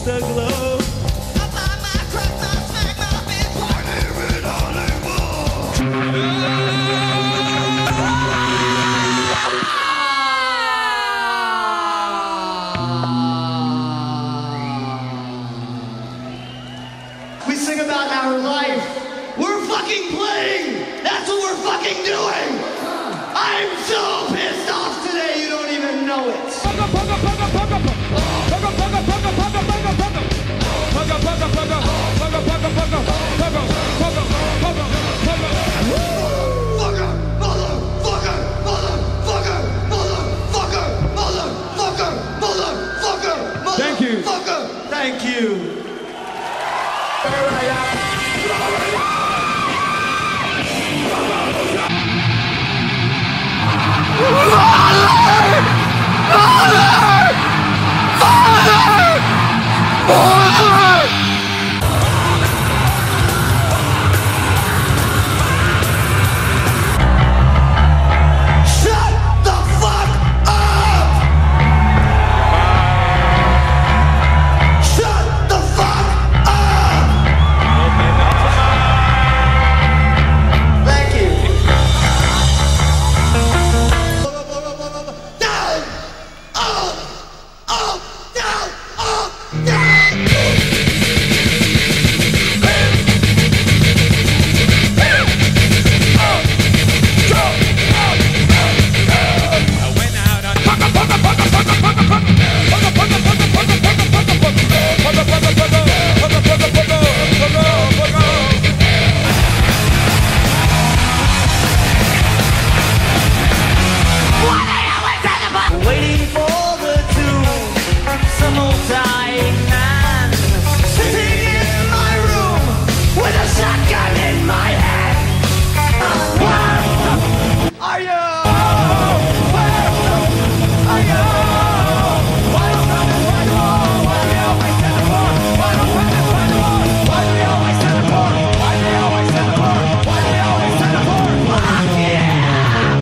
the globe. I buy my crack, my smack, my bitch, party in Hollywood. We sing about our life. We're fucking playing. That's what we're fucking doing. I'm so pissed off today, you don't even know it. Thank you. Thank you. Waiting for the tune some old time.